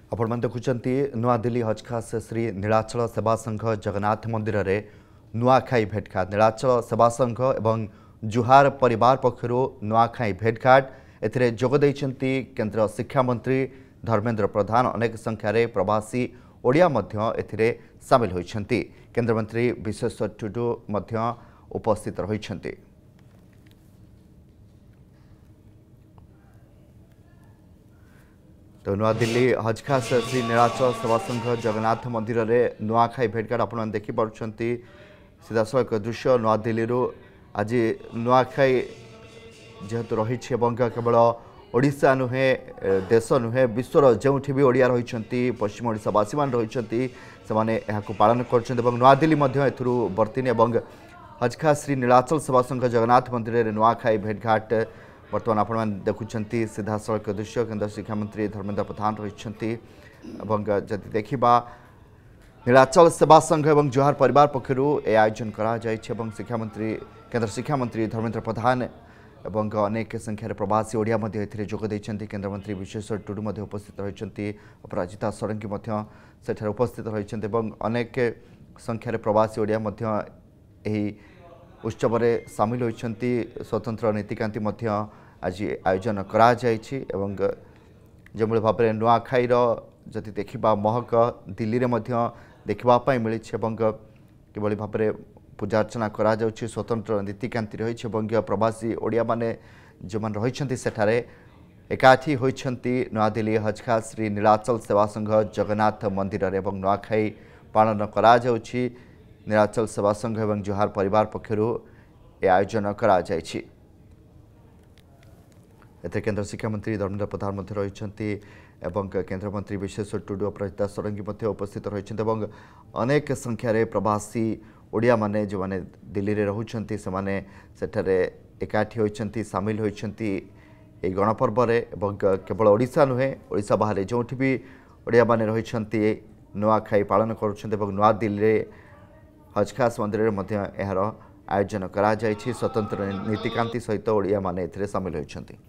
आपण देखुंत नुआ दिल्ली हज खास श्री नीलाचल सेवा संघ जगन्नाथ मंदिर रे नुआखाई भेटघाट नीलाचल सेवा संघ एवं जुहार परिवार पक्षर नुआखाई भेटघाट एथिरे जोग दैछंती केंद्र शिक्षा मंत्री धर्मेंद्र प्रधान अनेक संख्यार प्रवासी ओडिया मध्य एथिरे सामिल होइछंती। केंद्र मंत्री विश्वेश्वर टुडू मध्य उपस्थित रहिछंती। तो नुआ दिल्ली हज खास श्री नीलाचल सेवा संघ जगन्नाथ मंदिर रे नुआखाई भेटघाट आप देखिपुंट सीधा सड़क दृश्य नुआ दिल्ली आज नुआखाई जेहेतु रही केवल ओडिशा नुहे देश नुहे विश्वर जो भी ओडिया रही पश्चिम ओडिशावासी मान रही पालन कर नुआ दिल्ली बर्तिनी हज खास श्री नीलाचल सेवा संघ जगन्नाथ मंदिर रे नुआखाई भेटघाट बर्तमान आप देखुंट सीधा सड़क दृश्य केंद्र शिक्षा मंत्री धर्मेंद्र प्रधान रही जदि देखा नीलाचल सेवा संघ एवं जुहार परिवार पक्षर ए आयोजन कर शिक्षा मंत्री केंद्र शिक्षा मंत्री धर्मेंद्र प्रधान एवं अनेक संख्यार प्रवासी ओडिया जोग देइछंती। केंद्र मंत्री विश्वेश्वर टुडू उपस्थित रही अपराजिता षडंगी सेठार उपस्थित रही अनेक संख्यार प्रवासी ओडिया उत्सव में सामिल होती स्वतंत्र नीतिकांति आज आयोजन करा जो भाव में नुआखाईर जदि देखा महक दिल्ली में देखापी मिली किभली भाव में पूजा अर्चना करा स्वतंत्र नीतिकांति रही प्रवासी ओडिया माने जो मान रही सेठारे एकाठी होती नुआ दिल्ली हज खास श्री नीलाचल सेवा संघ जगन्नाथ मंदिर एवं नुआखाई पालन करा नीलाचल सेवा संघ एवं जुहार परिवार पक्षर ए आयोजन करा केंद्र शिक्षा मंत्री धर्मेंद्र प्रधान रही केंद्र मंत्री विश्वेश्वर टुडू अपराजिता षडंगी उपस्थित रही अनेक संख्यार प्रवासी ओडिया माने जो माने दिल्ली रे रहउछंती समाने सेठारे एकाठी होइछंती सामिल होइछंती ए गणपर्व रे केवल ओडिशा नुहे ओडिशा बाहर जो भी ओडिया माने रहिछंती नुआखाई पालन करुछंती नुआ दिल्ली रे हज खास मंदिर रे मध्य एहार आयोजन करा जायछि। स्वतंत्र नीतिकांति सहित ओडिया माने एथिरे सामिल होइछंती।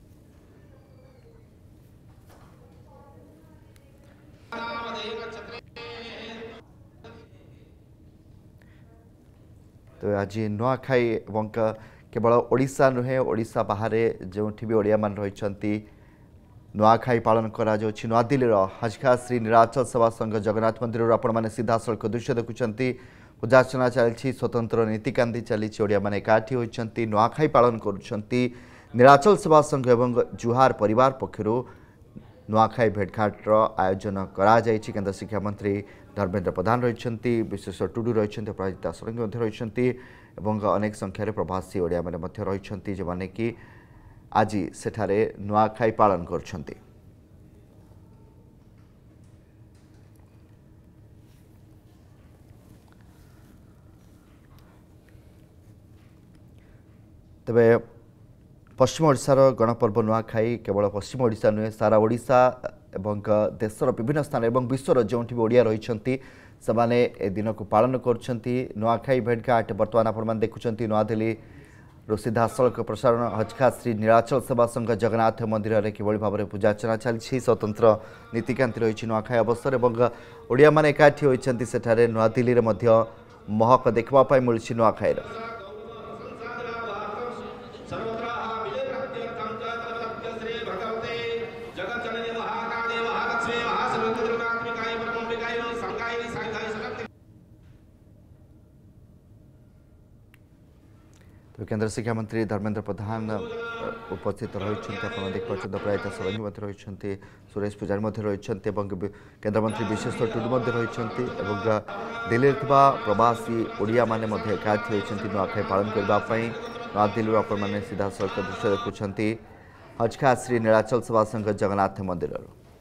तो आज नुआखाई एवं केवल ओडिशा नुहे ओडिशा बाहर जो भी ओडिया मान रही नुआखाई पालन करा नुआ दिल्ली हज खास श्री नीलाचल सेवा संघ जगन्नाथ मंदिर आपण मैंने सीधा सड़क दृश्य देखुंट पूजा अर्चना चली स्वतंत्र नीतिकांति चली ओडिया मैंने एकाठी होती नुआखाई पालन करुँच नीलाचल सेवा संघ एवं जुहार परिवार पक्षर नुआखाई भेटघाटर आयोजन करा केंद्र शिक्षा मंत्री धर्मेंद्र प्रधान रही विश्वेश्वर टुडू रही अपराजिता षडंगी रही अनेक संख्यार प्रवासी ओडिया मैंने रही जो माने कि आज सेठारे नुआखाई पालन कर तबे पश्चिम ओडिशार गणपर्व नुआखाई केवल पश्चिम ओडिशा नुहे सारा ओडिशा एवं देशर विभिन्न स्थान एवं विश्वर जो भी ओडिया रही सेमाने ए दिन को पालन करुँच नुआखाई भेटघाट बर्तमान आप देखुंट नुआ दिल्ली सीधा सड़क प्रसारण हज खास श्री नीलाचल सेवा संघ जगन्नाथ मंदिर में किभली भाव में पूजा अर्चना चली स्वतंत्र नीतिकांति रही नुआखाई अवसर एवं ओडिया माने एकाठी होती सेठारे नुआ दिल्ली में महक देखापी मिली नुआखाईर। तो केंद्र शिक्षा मंत्री धर्मेंद्र प्रधान उपस्थित रही देखिए प्रायता षडंगी रही सुरेश पुजारी रही केंद्र मंत्री विश्वेश्वर टुडू रही दिल्ली में प्रवासी ओडिया माने एकाठी होती नुआखाई पालन करने नुआ दिल्ली आपण सीधा सड़क दृश्य देखुंट हज खास श्री नीलाचल सेवा संघ जगन्नाथ मंदिर।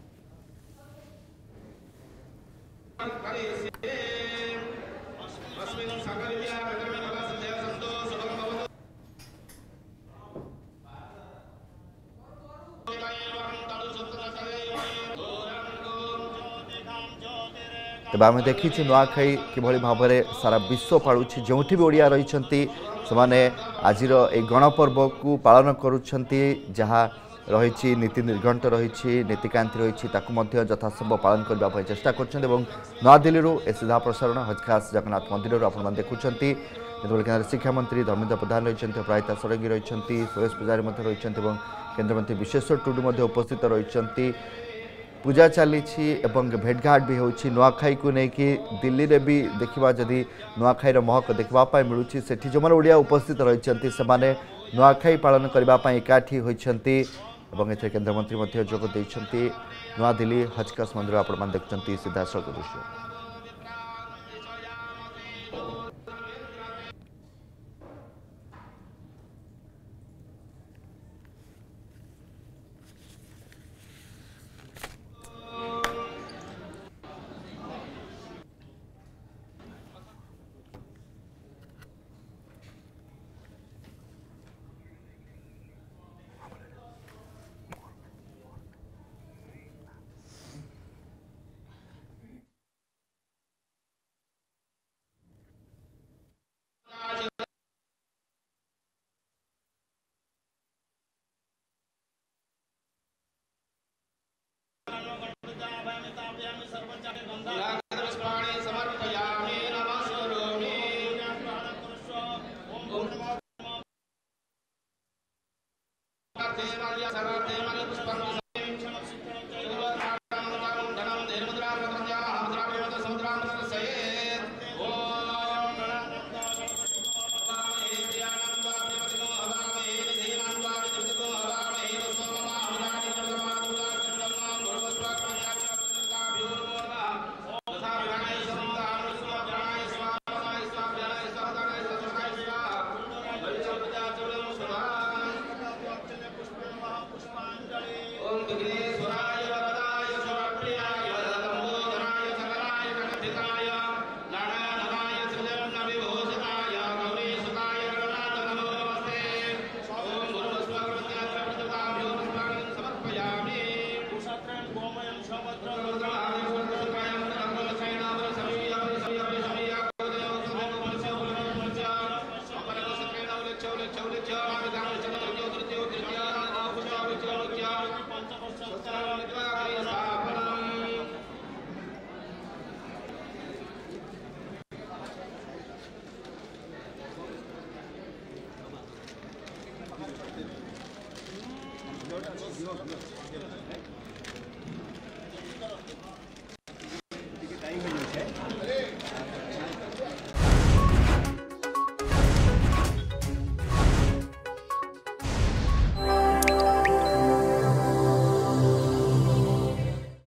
तब आम देखी नुआखाई किभली भाव में सारा विश्व पालुची जो भी ओडिया रही आज गणपर्व को पालन करुँच जहाँ रही नीति निर्घंट रही नीतिकांति रही यथासंभव पालन करने चेष्टा कर नवा दिल्ली ए सीधा प्रसारण हज खास जगन्नाथ मंदिर आप देखुं केंद्र शिक्षा मंत्री धर्मेन्द्र प्रधान रही अपराजिता षडंगी रही सुरेश पूजारी रही केन्द्रमंत्री विश्वेश्वर टुडू उपस्थित रही पूजा चली भेटघाट भी हो नुआखाई को लेकिन दिल्ली में भी देखा जदि नुआखाईर महक देखापी मिलूँ से जो मैंने ओडिया उपस्थित रही से नुआखाई पालन करने एकाठी होती केन्द्रमंत्री जोग देते नवा दिल्ली हज खास मंदिर आप देखुं सीधा सड़क दृश्य। Gracias.